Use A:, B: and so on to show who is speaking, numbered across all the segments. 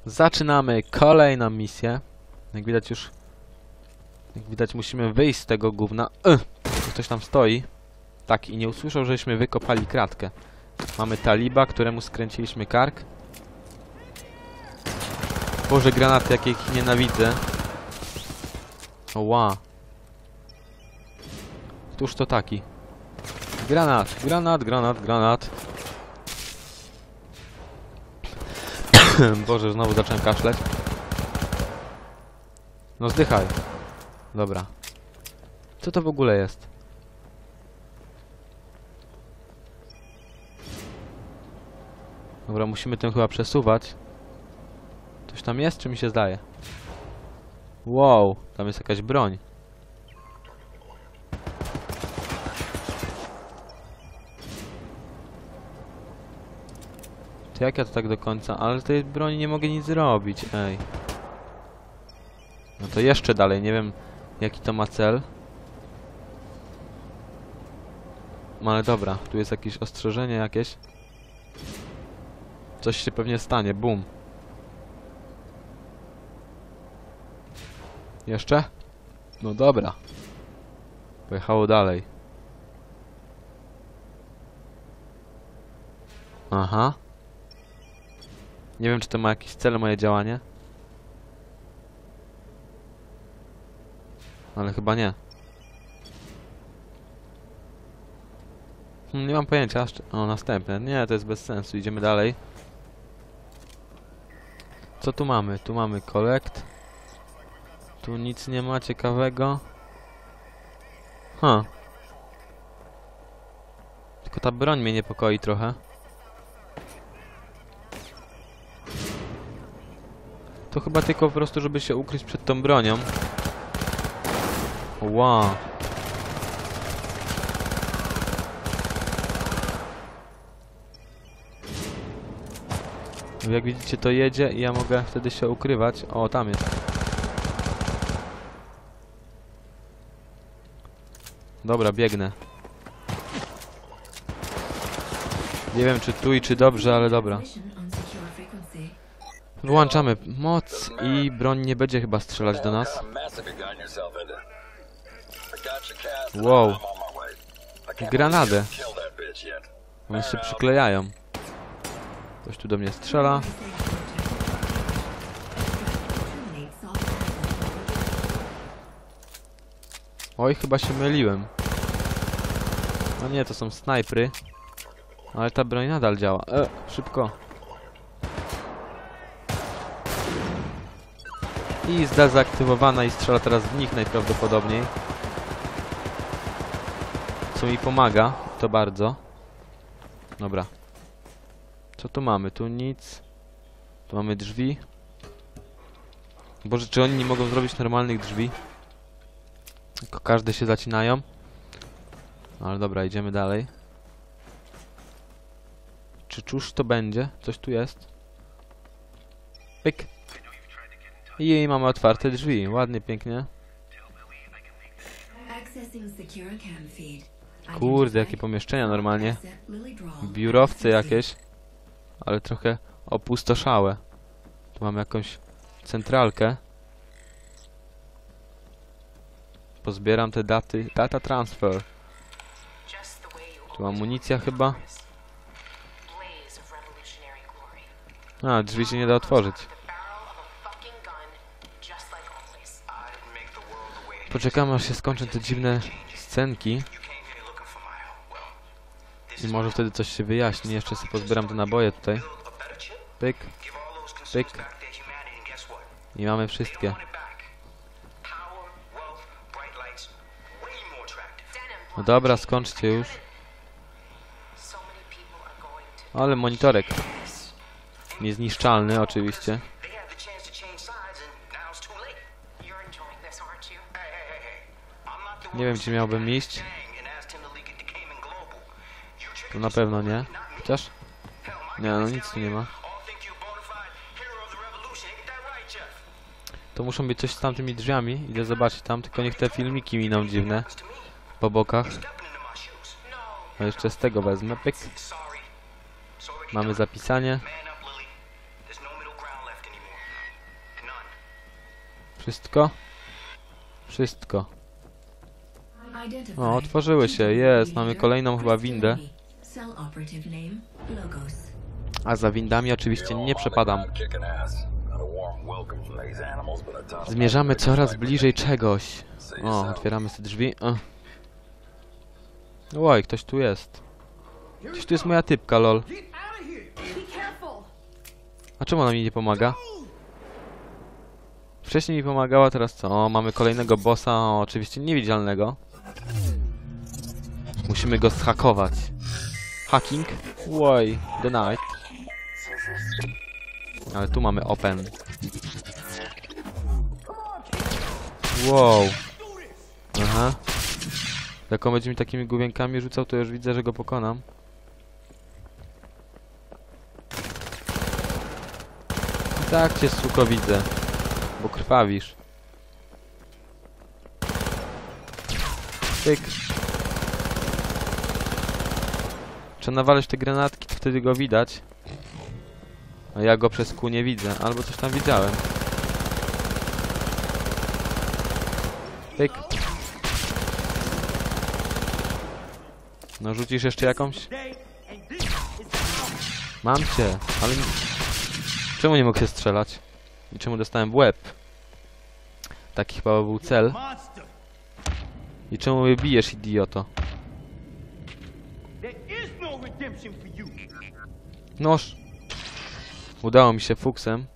A: Zaczynamy kolejną misję. Jak widać musimy wyjść z tego gówna. Ktoś tam stoi. Tak, i nie usłyszał, żeśmy wykopali kratkę. Mamy taliba, któremu skręciliśmy kark. Boże, granaty, jakie ich nienawidzę. Oła. Któż to taki? Granat, granat, granat, granat. Boże, znowu zacząłem kaszleć. No zdychaj. Dobra. Co to w ogóle jest? Dobra, musimy tym chyba przesuwać. Coś tam jest, czy mi się zdaje? Wow, tam jest jakaś broń. To jak ja to tak do końca? Ale z tej broni nie mogę nic zrobić, ej. No to jeszcze dalej, nie wiem jaki to ma cel. No ale dobra, tu jest jakieś ostrzeżenie jakieś. Coś się pewnie stanie, bum. Jeszcze? No dobra. Pojechało dalej. Aha. Nie wiem, czy to ma jakiś cel, moje działanie. Ale chyba nie. Nie mam pojęcia. O, następne. Nie, to jest bez sensu. Idziemy dalej. Co tu mamy? Tu mamy collect. Tu nic nie ma ciekawego. Tylko ta broń mnie niepokoi trochę. To chyba tylko po prostu, żeby się ukryć przed tą bronią. Wow. Jak widzicie, to jedzie i ja mogę wtedy się ukrywać. O, tam jest. Dobra, biegnę. Nie wiem, czy tu i czy dobrze, ale dobra. Wyłączamy moc i broń nie będzie chyba strzelać do nas. Wow. Granadę. One się przyklejają. Ktoś tu do mnie strzela. Oj, chyba się myliłem. No nie, to są snajpry. Ale ta broń nadal działa. Szybko. I zdezaktywowana i strzela teraz w nich najprawdopodobniej. Co mi pomaga, to bardzo. Dobra. Co tu mamy? Tu nic. Tu mamy drzwi. Boże, czy oni nie mogą zrobić normalnych drzwi? Tylko każde się zacinają. Ale dobra, idziemy dalej. Czy cóż to będzie? Coś tu jest. Pyk. I mamy otwarte drzwi. Ładnie, pięknie. Kurde, jakie pomieszczenia normalnie. Biurowce jakieś. Ale trochę opustoszałe. Tu mamy jakąś centralkę. Pozbieram te daty. Data transfer. Tu amunicja chyba. A, drzwi się nie da otworzyć. Poczekamy, aż się skończą te dziwne scenki. I może wtedy coś się wyjaśni. Jeszcze sobie pozbieram te naboje tutaj. Pyk. Pyk. I mamy wszystkie. No dobra, skończcie już. Ale monitorek. Niezniszczalny oczywiście. Nie wiem, gdzie miałbym iść. Tu na pewno nie. Chociaż? Nie, no nic tu nie ma. To muszą być coś z tamtymi drzwiami. Idę zobaczyć tam, tylko niech te filmiki miną dziwne. Po bokach. A jeszcze z tego wezmę. Pyk. Mamy zapisanie. Wszystko? Wszystko. O, otworzyły się, jest, mamy kolejną chyba windę. A za windami oczywiście nie przepadam. Zmierzamy coraz bliżej czegoś. O, otwieramy te drzwi. Oj, ktoś tu jest. Gdzieś tu jest moja typka, lol. A czemu ona mi nie pomaga? Wcześniej mi pomagała, teraz co? O, mamy kolejnego bossa, o, oczywiście niewidzialnego. Musimy go zhakować. Hacking? Oj, the night. Ale tu mamy open. Wow. Aha. Jak on będzie mi takimi główienkami rzucał, to już widzę, że go pokonam. I tak cię, suko, widzę. Bo krwawisz. Pyk. Trzeba nawalić te granatki, to wtedy go widać. A ja go przez kół nie widzę. Albo coś tam widziałem. Pyk. No rzucisz jeszcze jakąś? Mam cię, ale... Czemu nie mógł się strzelać? I czemu dostałem w łeb? Taki chyba był cel. I czemu mnie bijesz, idioto? Noż! Udało mi się fuksem.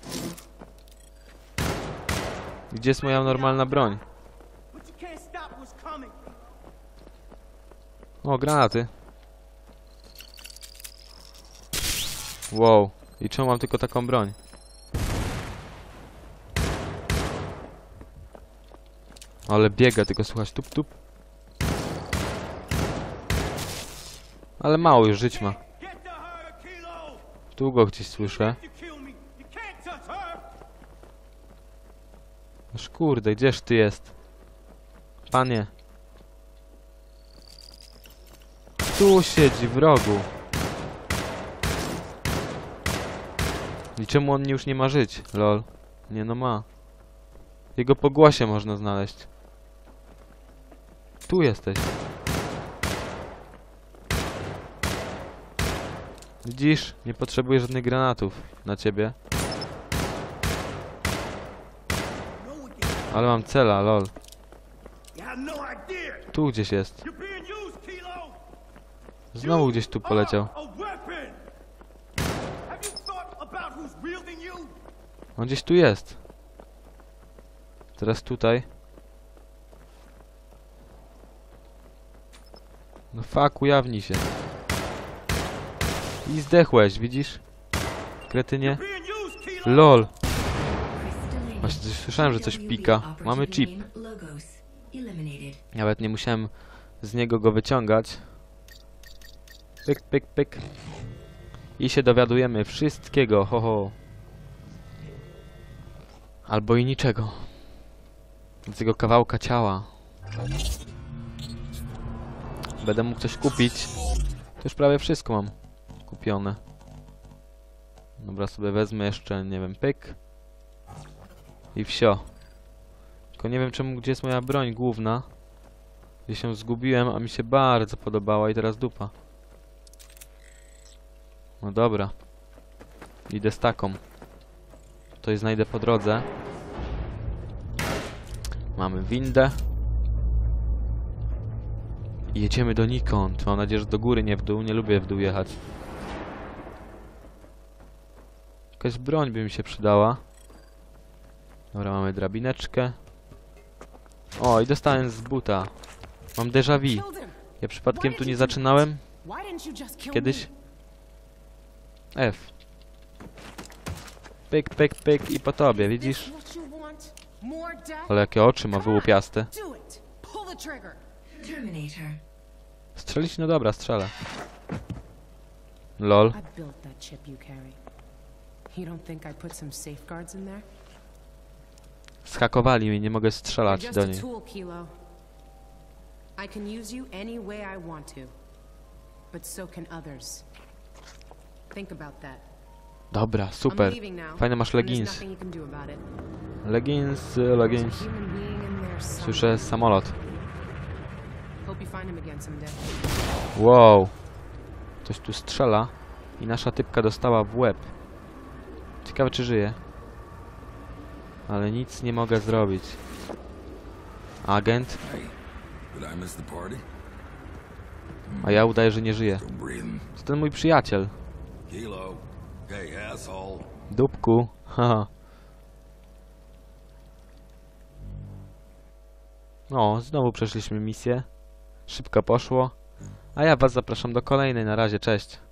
A: Gdzie jest moja normalna broń? O, granaty. Wow. I czemu mam tylko taką broń? Ale biega, tylko słuchać tup tup. Ale mało już żyć ma. Tu go gdzieś słyszę. Aż kurde, gdzież ty jest? Panie. Tu siedzi w rogu. I czemu on już nie ma żyć? Lol. Nie no ma. Jego po głosie można znaleźć. Tu jesteś. Widzisz? Nie potrzebuję żadnych granatów na ciebie. Ale mam cela, lol. Tu gdzieś jest. Znowu gdzieś tu poleciał. On gdzieś tu jest. Teraz tutaj. No fuck, ujawnij się. I zdechłeś, widzisz? Kretynie. LOL. Właśnie słyszałem, że coś pika. Mamy chip. Nawet nie musiałem z niego go wyciągać. Pyk, pyk, pyk. I się dowiadujemy wszystkiego, ho ho. Albo i niczego. Z tego kawałka ciała. Będę mógł coś kupić. To już prawie wszystko mam kupione. Dobra, sobie wezmę jeszcze, nie wiem, pyk. I wsio. Tylko nie wiem czemu, gdzie jest moja broń główna. Gdzie się zgubiłem, a mi się bardzo podobała i teraz dupa. No dobra. Idę z taką. To znajdę po drodze. Mamy windę. I jedziemy donikąd. Mam nadzieję, że do góry, nie w dół. Nie lubię w dół jechać. Jakaś broń by mi się przydała. Dobra, mamy drabineczkę. O, i dostałem z buta. Mam déjà vu. Ja przypadkiem tu nie zaczynałem? Kiedyś? F. Pyk, pyk, pyk i po tobie, widzisz? Ale jakie oczy ma wyłupiaste. Strzelić? No dobra, strzelę. LOL. Zhakowali mnie, nie mogę strzelać do niej.
B: I can use you any way I want to, but so can others. Think about that.
A: Dobra, super.
B: I'm leaving now,
A: Fajne masz
B: and there's
A: leggings.
B: nothing you can do about it.
A: Leggings,
B: There's a
A: leggings.
B: human being in there somewhere.
A: Słyszę samolot.
B: Hope you find him again someday.
A: Wow. Ktoś tu strzela i nasza typka dostała w łeb. Ciekawe, czy żyje. Ale nic nie mogę zrobić. Agent,
C: Hey, did I miss the party?
A: a ja udaję, że nie żyję.
C: Still breathing.
A: To ten mój przyjaciel.
C: Kilo. Hey, asshole.
A: Dupku. Haha. O, znowu przeszliśmy misję. Szybko poszło. A ja was zapraszam do kolejnej. Na razie, cześć.